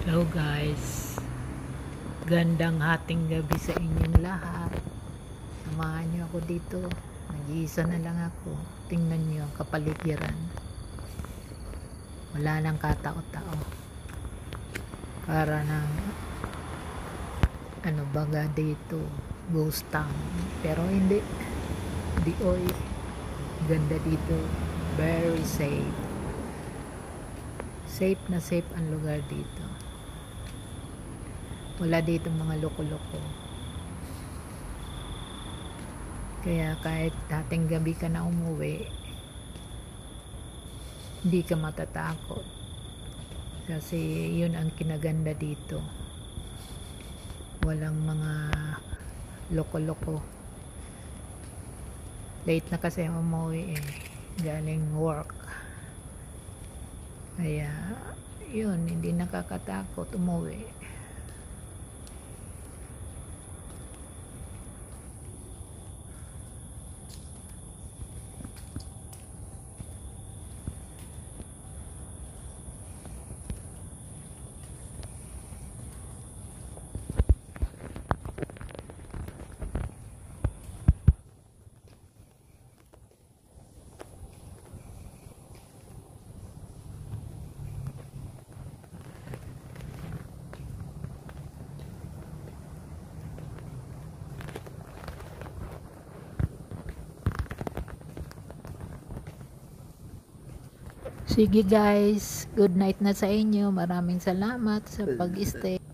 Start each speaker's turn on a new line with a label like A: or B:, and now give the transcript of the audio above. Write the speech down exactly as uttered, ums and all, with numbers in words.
A: Hello guys, gandang hating gabi sa inyong lahat. Samahan niyo ako dito, nag-iisa na lang ako. Tingnan niyo ang kapaligiran, wala nang katao-tao, para ng ano baga dito, ghost town. Pero hindi, di oy, ganda dito, very safe. Safe na safe ang lugar dito. Wala dito mga loko-loko. Kaya kahit dating gabi ka na umuwi, hindi ka matatakot. Kasi yun ang kinaganda dito. Walang mga loko-loko. Late na kasi umuwi eh. Galing work. Kaya yun, hindi nakakatakot umuwi. Sige guys, good night na sa inyo. Maraming salamat sa pag-stay.